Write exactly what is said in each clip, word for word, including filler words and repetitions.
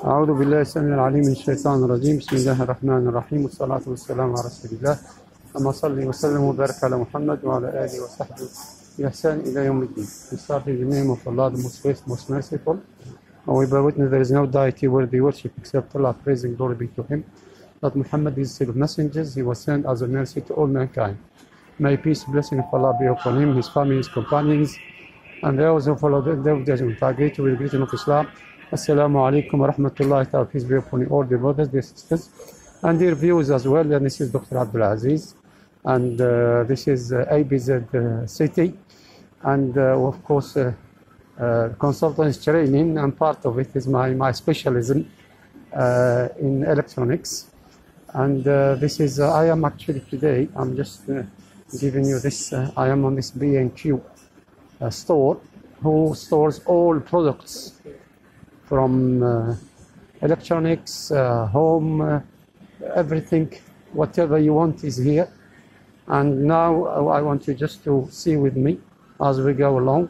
أعوذ بالله السميع العليم من الشيطان الرجيم. بسم الله الرحمن الرحيم والصلاة والسلام على رسول الله. اللهم صل وسلم وبارك على محمد وعلى آله وصحبه بإحسان إلى يوم الدين. We start in the name of Allah, the most gracious, most merciful. And we bear witness there is no deity worthy worship except Allah, praise and glory be to Him. That Muhammad is the messengers, he was sent as a mercy to all mankind. May peace, blessing of Allah be upon him, his family, his companions, and those who follow the day of judgment. I greet you with the greeting of Islam. Assalamu alaikum wa rahmatullahi ta'ala. Peace be upon you all, dear brothers, dear sisters, and dear viewers as well. And this is Doctor Abdul Aziz, and uh, this is uh, A B Z uh, City, and uh, of course, uh, uh, consultants training, and part of it is my, my specialism uh, in electronics. And uh, this is, uh, I am actually today, I'm just uh, giving you this, uh, I am on this B and Q uh, store, who stores all products from uh, electronics, uh, home, uh, everything, whatever you want is here. And now uh, I want you just to see with me as we go along.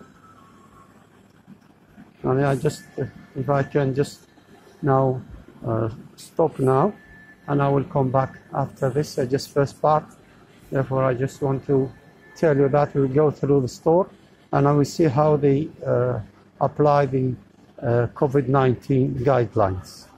And I just, uh, if I can just now uh, stop now, and I will come back after this, uh, just first part. Therefore, I just want to tell you that we'll go through the store, and I will see how they uh, apply the uh, COVID nineteen guidelines.